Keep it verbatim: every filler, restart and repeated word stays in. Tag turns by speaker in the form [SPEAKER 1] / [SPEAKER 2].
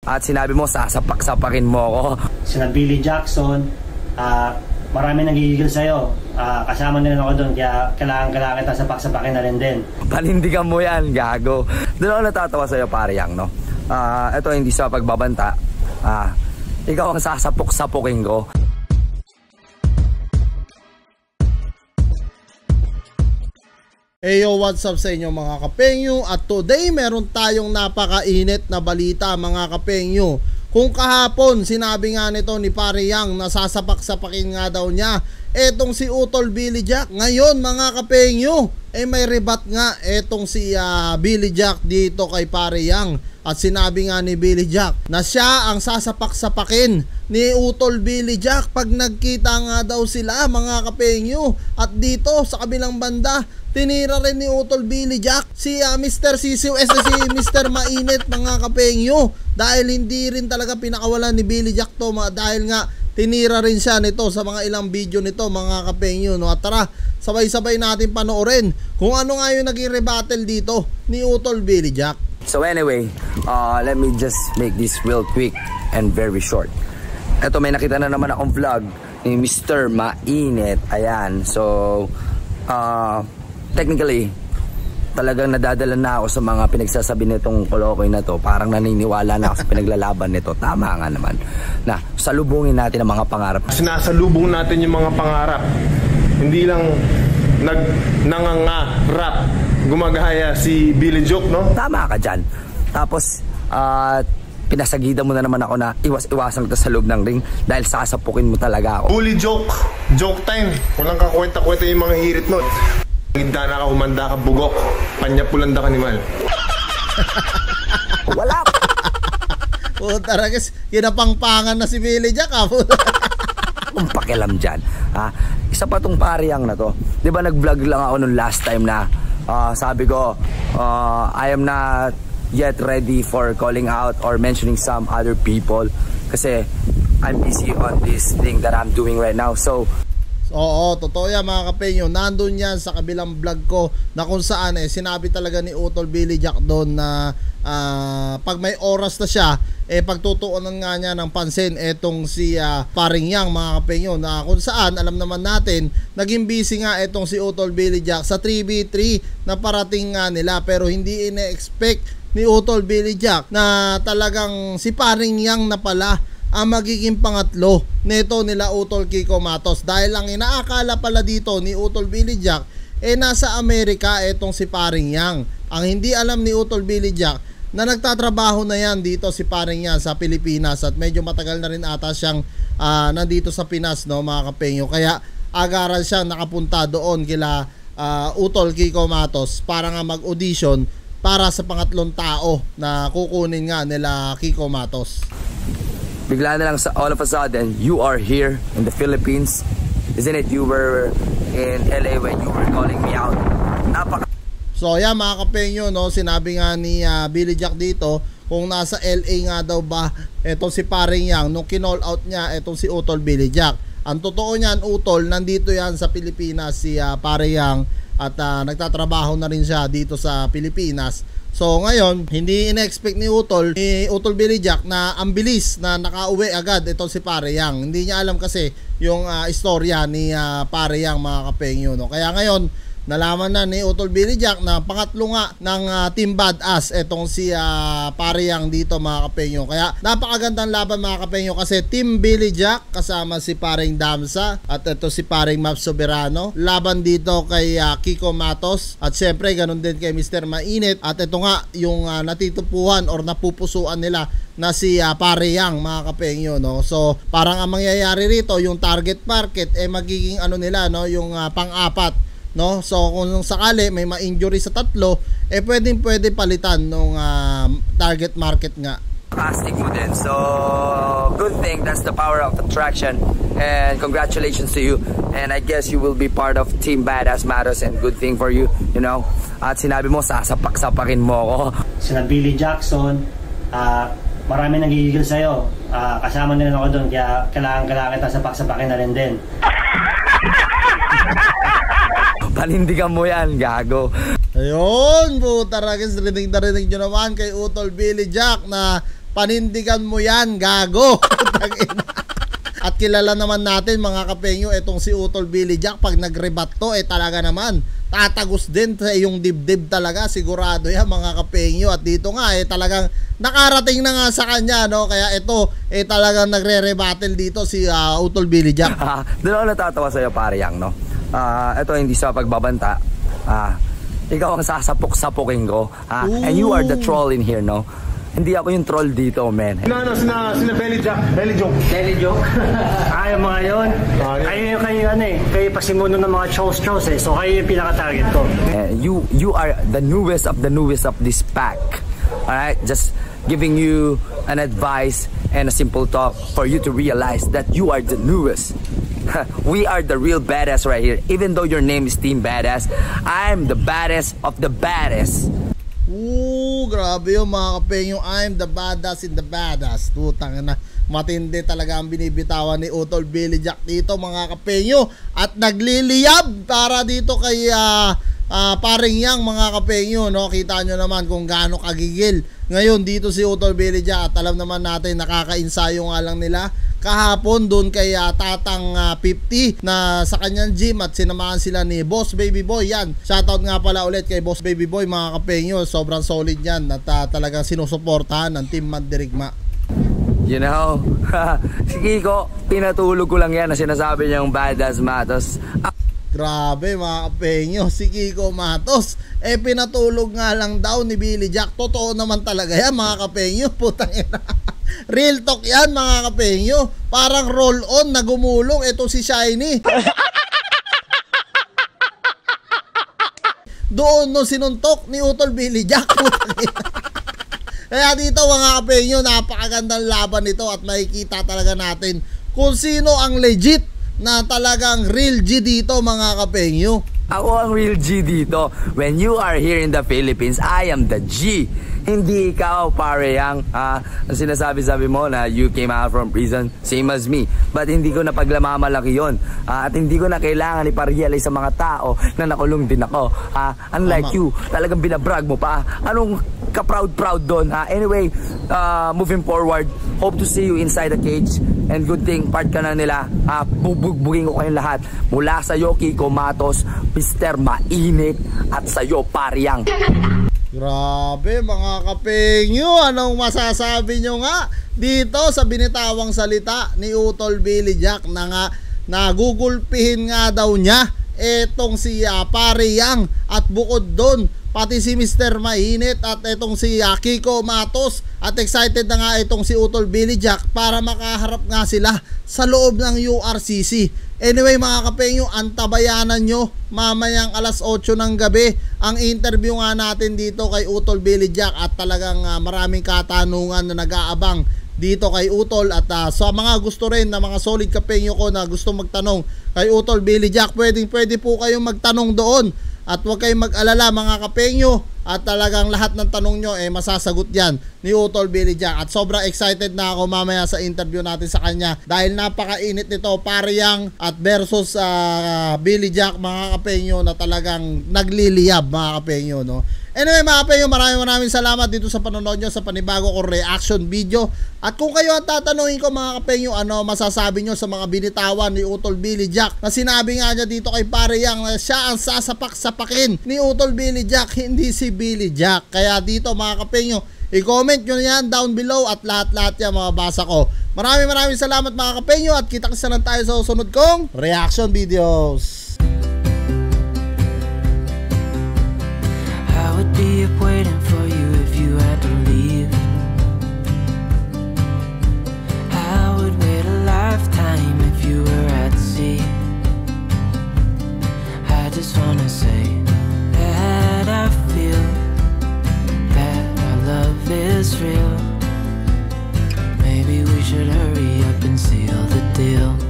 [SPEAKER 1] At sinabi mo, sasapak-sapakin mo ako.
[SPEAKER 2] Sina Billy Jackson, uh, marami nagigigil sa'yo. Uh, kasama nila ako doon, kaya kailangan-kailangan kita sapak-sapakin na rin din.
[SPEAKER 1] Panindigan mo yan, gago. Doon ako natatawa sa'yo, pare Yang, no? Uh, ito, hindi sa pagbabanta. Uh, ikaw ang sasapok-sapukin ko.
[SPEAKER 3] Hey yo, what's up sa inyo mga kapengyo? At today meron tayong napakainit na balita mga kapengyo. Kung kahapon sinabi nga nito ni Pare Yang na sasapak-sapakin nga daw niya etong si Utol Billy Jack, ngayon mga kapengyo eh may rebat nga etong si uh, Billy Jack dito kay Pare Yang. At sinabi nga ni Billy Jack na siya ang sasapak-sapakin ni Utol Billy Jack pag nagkita nga daw sila mga kapengyo. At dito sa kabilang banda, tinira rin ni Utol Billy Jack si uh, Mister Sisiw S si Mister Mainit mga kapengyo. Dahil hindi rin talaga pinakawalan ni Billy Jack to mga, dahil nga tinira rin siya nito sa mga ilang video nito mga kapengyo, no? At tara, sabay-sabay natin panoorin kung ano nga yung naging rebuttal dito ni Utol Billy Jack.
[SPEAKER 1] So anyway, uh, let me just make this real quick and very short. Ito, may nakita na naman akong vlog ni Mister Mainit. Ayan, so uh, technically talagang nadadala na ako sa mga pinagsasabi nitong kolokoy na to. Parang naniniwala na ako sa pinaglalaban nito. Tama nga naman na salubungin natin ang mga pangarap.
[SPEAKER 4] Sinasalubong natin yung mga pangarap. Hindi lang nag nangangarap, gumagaya si Billy Joke, no?
[SPEAKER 1] Tama ka dyan. Tapos uh, pinasagida mo na naman ako na iwas-iwasan kita sa loob ng ring dahil sasapukin mo talaga ako.
[SPEAKER 4] Bully Joke, joke time. Walang kakwenta-kwenta yung mga hirit nun. Higda na ka, humanda ka, bugok. Panyapulanda ka ni Mal.
[SPEAKER 1] Wala.
[SPEAKER 3] Puta ragas, kinapangpangan na si Billy Jack ha.
[SPEAKER 1] Kung pakialam dyan ha? Isa pa tong Pare Yang na to. Di ba nag-vlog lang ako nung last time na uh, sabi ko uh, I am not yet ready for calling out or mentioning some other people kasi I'm busy on this thing that I'm doing right now. So
[SPEAKER 3] oo, totoo yan mga kapengyo. Nandun yan sa kabilang vlog ko na kung saan eh sinabi talaga ni Utol Billy Jack doon na uh, pag may oras na siya eh pagtutuunan nga niya ng pansin etong si uh, Paring Yang mga kapengyo, na kung saan alam naman natin naging busy nga etong si Utol Billy Jack sa three v three na parating nga nila, pero hindi ine-expect ni Utol Billy Jack na talagang si Paring Yang na pala ang magiging pangatlo nito nila Utol Kiko Matos, dahil ang inaakala pala dito ni Utol Billy Jack eh nasa Amerika etong si Paring Yang. Ang hindi alam ni Utol Billy Jack na nagtatrabaho na yan dito si Paring Yang sa Pilipinas, at medyo matagal na rin ata siyang uh, nandito sa Pinas, no mga kapengyo, kaya agaran siya nakapunta doon kila uh, Utol Kiko Matos para nga mag-audition para sa pangatlong tao na kukunin nga nila Kiko Matos.
[SPEAKER 1] Bigla na lang sa all of a sudden, you are here in the Philippines. Isn't it? You were in L A when you were calling me out. Napaka...
[SPEAKER 3] So yan mga kapengyo, no, sinabi nga ni uh, Billy Jack dito kung nasa L A nga daw ba etong si Paring Yang nung kinall out niya etong si Utol Billy Jack. Ang totoo niyan, Utol, nandito yan sa Pilipinas si uh, Paring Yang at uh, nagtatrabaho na rin siya dito sa Pilipinas. So ngayon, hindi ina-expect ni Utol, ni Utol Billy Jack na ang bilis na nakauwi agad itong si Pare Yang. Hindi niya alam kasi yung uh, istorya ni uh, Pare Yang mga kapengyo, no? Kaya ngayon, nalaman na ni Utol Billy Jack na pangatlo nga ng uh, Team Badass etong si uh, Pare Yang dito mga kapengyo. Kaya napakagandang laban mga kapengyo kasi Team Billy Jack kasama si Paring Damsa at ito si Paring Map Soberano. Laban dito kay uh, Kiko Matos at syempre ganun din kay Mister Mainit. At ito nga yung uh, natitupuhan or napupusuan nila na si uh, Pare Yang mga kapengyo, no? So parang ang mangyayari rito yung target market eh magiging ano nila, no, yung uh, pang-apat, no? So kung sakali may ma-injury sa tatlo, eh pwedeng pwede palitan nung uh, target market nga.
[SPEAKER 1] Plastic mo din. So good thing, that's the power of attraction, and congratulations to you, and I guess you will be part of Team Badass Matters, and good thing for you, you know. At sinabi mo sasapak-sapakin mo ako.
[SPEAKER 2] Sina Billy Jackson, uh, marami nagigigil sa'yo, uh, kasama nila ako doon, kaya kailangan-kailangan kita sapak-sapakin na rin din.
[SPEAKER 1] Panindigan mo yan, gago.
[SPEAKER 3] Ayun, puta ragis, rinig na rinig nyo naman kay Utol Billy Jack na panindigan mo yan, gago. At kilala naman natin mga kapenyo, itong si Utol Billy Jack, pag nagrebat to, eh talaga naman tatagos din sa iyong dibdib talaga, sigurado yan mga kapenyo. At dito nga eh talagang nakarating na nga sa kanya, no? Kaya ito eh talagang nagre-rebattle dito si uh, Utol Billy Jack.
[SPEAKER 1] Doon ako natatawa sa'yo pare Yang, no? Uh, ito hindi sa pagbabanta, uh, ikaw ang sasapok-sapokin ko, uh, and you are the troll in here, no? Hindi ako yung troll dito, man.
[SPEAKER 4] Sina, ano, sina, sina Belly Jack, Belly Joke.
[SPEAKER 2] Belly Joke? Ay, yung mga yun. Kayo yung kayo, ano eh. Kayo pasimuno ng mga chows-chows eh. So, kayo yung pinaka-target ko.
[SPEAKER 1] Uh, you, you are the newest of the newest of this pack. Alright? Just giving you an advice and a simple talk for you to realize that you are the newest. We are the real badass right here. Even though your name is Team Badass, I'm the baddest of the baddest.
[SPEAKER 3] Ooh, grabe yung mga kapenyo. I'm the badass in the badass. Tutang na, matindi talaga ang binibitawan ni Utol Billy Jack dito mga kapenyo. At nagliliyab para dito kay uh, uh, paring Yang mga kapenyo, no? Kita nyo naman kung gaano kagigil ngayon dito si Utol Billy Jack. At alam naman natin, nakaka-insayo nga lang nila kahapon doon kay uh, Tatang uh, fifty na sa kanyang gym, at sinamahan sila ni Boss Baby Boy. Yan, shoutout nga pala ulit kay Boss Baby Boy mga kapenyo. Sobrang solid yan at uh, talagang sinusuportahan ng Team Mandirigma.
[SPEAKER 1] You know, si Kiko, pinatulog ko lang yan na sinasabi niyang badass Matos. Ah,
[SPEAKER 3] grabe mga kapenyo, si Kiko Matos eh pinatulog nga lang daw ni Billy Jack. Totoo naman talaga yan mga kapenyo. Putang ina. Real talk yan mga kapenyo. Parang roll on na gumulong ito si Shiny. Doon no sinuntok ni Utol Billy Jack. Kaya dito mga kapenyo, napakagandang laban nito at makikita talaga natin kung sino ang legit na talagang real G dito mga kapenyo.
[SPEAKER 1] Ako ang real G dito. When you are here in the Philippines, I am the G. Hindi ikaw, pare Yang. Ah, sinasabi-sabi mo na you came out from prison, same as me. But hindi ko na paglamamalaki yun. Ah, at hindi ko na kailangan iparealize sa mga tao na nakulong din ako. Ah, unlike Tama. You, talagang binabrag mo pa. Anong ka-proud-proud doon? Ah, anyway, uh, moving forward, hope to see you inside the cage. And good thing, part ka na nila. Ah, bubugbugin ko kayong lahat. Mula sa'yo, Kiko Matos, Mister Mainit, at sa'yo, pare Yang.
[SPEAKER 3] Grabe mga kapenyo, anong masasabi nyo nga dito sa binitawang salita ni Utol Billy Jack na nga nagugulpihin nga daw niya etong si uh, pare Yang, at bukod doon pati si Mister Mainit at etong si uh, Kiko Matos, at excited na nga itong si Utol Billy Jack para makaharap nga sila sa loob ng U R C C. Anyway mga kapenyo, antabayanan nyo mamayang alas otso ng gabi ang interview nga natin dito kay Utol Billy Jack, at talagang uh, maraming katanungan na nag-aabang dito kay Utol. At uh, sa mga gusto rin na mga solid kapenyo ko na gusto magtanong kay Utol Billy Jack, pwedeng pwede po kayong magtanong doon. At huwag kayong mag-alala mga kapenyo, at talagang lahat ng tanong nyo eh masasagot yan ni Utol Billy Jack. At sobrang excited na ako mamaya sa interview natin sa kanya dahil napakainit nito, pare Yang at versus uh, Billy Jack mga kapenyo, na talagang nagliliyab mga kapenyo, no? Anyway mga kapenyo, maraming maraming salamat dito sa panonood nyo sa panibago ko reaction video. At kung kayo ang tatanungin ko mga kapenyo, ano masasabi nyo sa mga binitawan ni Utol Billy Jack na sinabi nga niya dito kay pare Yang na siya ang sasapak-sapakin ni Utol Billy Jack, hindi si Billy Jack. Kaya dito mga kapenyo, i-comment nyo yan down below at lahat-lahat yan mababasa ko. Maraming maraming salamat mga kapenyo, at kita-kita lang tayo sa susunod kong reaction videos.
[SPEAKER 5] I would be up waiting for you if you had to leave. I would wait a lifetime if you were at sea. I just wanna say that I feel that our love is real. Maybe we should hurry up and seal the deal.